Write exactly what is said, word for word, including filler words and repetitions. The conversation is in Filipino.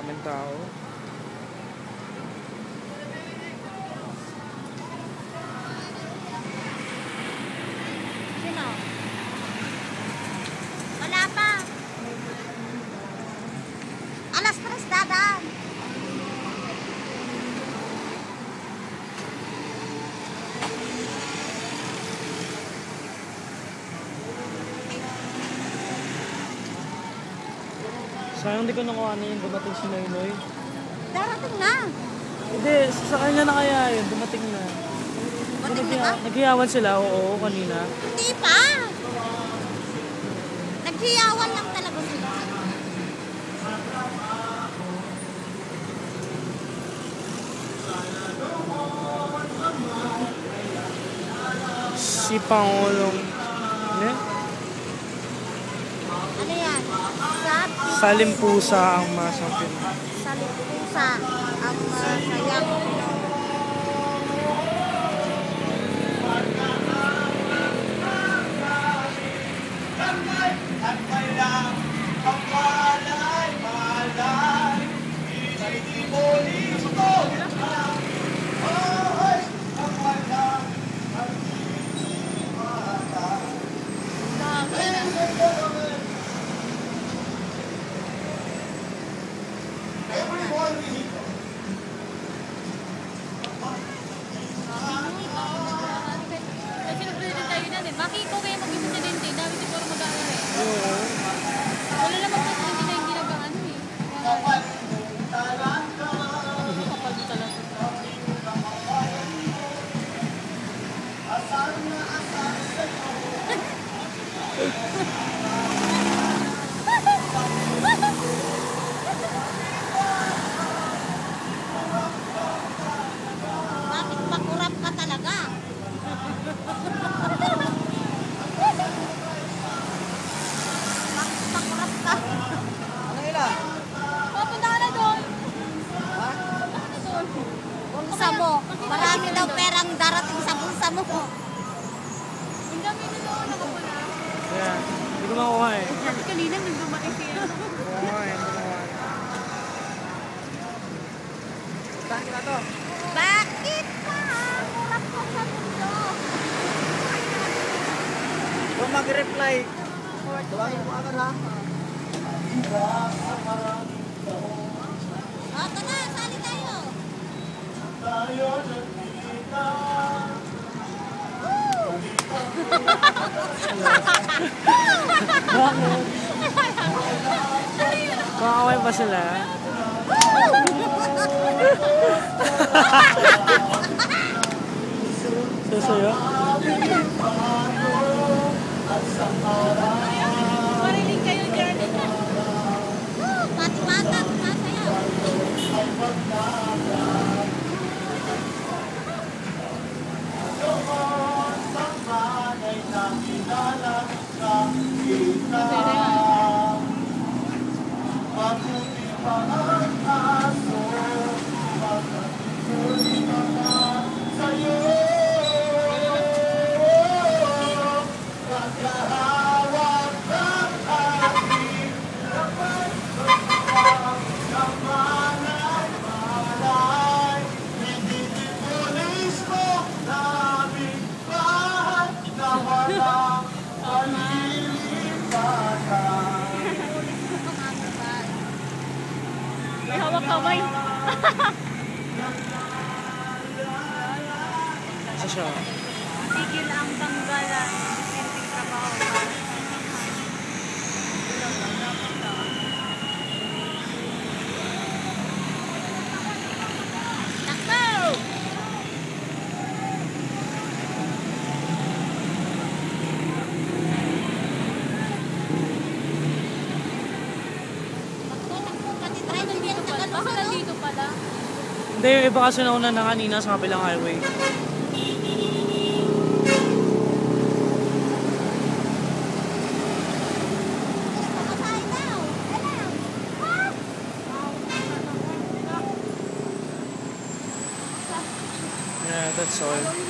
Daming tao. Sino? Wala pa. Alas tres dadaan. Sayang di ko nakuha na yun, dumating si Noynoy. Darating na. Hindi, sa kanya na kaya yun, dumating na. Dumating na ba? Naghiyawan sila, oo, kanina. Hindi pa. Naghiyawan lang talaga sila. Si Pangulong, ne? Ano yan? Sabi. Salimpusa ang masakit. Salimpusa ang masayang Pinoy. Bakit ko kaya mag-presidente? Dami siguro mag-aaral eh. Oo. Wala naman presidente na hindi nag-ano eh. Kapal di talaga. Bakit makurap ka talaga? Bakit makurap ka? Papunta ka na doon. Ha? Papunta na doon. Bulsa mo. Marami daw perang darating sa bulsa mo. Ang dami na doon nakapula. Kaya, hindi ko makuha eh. Sabi kanina nang dumating siya. Makuha eh, hindi ko makuha. Saan ka na to? Bakit ka? Kurap ka sa mundo. Kung mag-reply, tawagin mo agad ha. O, ito na. Sali tayo. Bakit? Kakaway ba sila? Sasayo? Marinig kayo dyan. Woo! Pati-pata. Masayaw. May hawak kamay. Isa siya. Tigil ang tanggalan. Simpleng trabaho. Takbo! Takbo, pati try na Nandito pala. Baka nandito pala. Hindi, yung iba kasi nauna na kanina sa kabilang highway. Pamasahe daw. Alam. Ha? Yeah, that's all.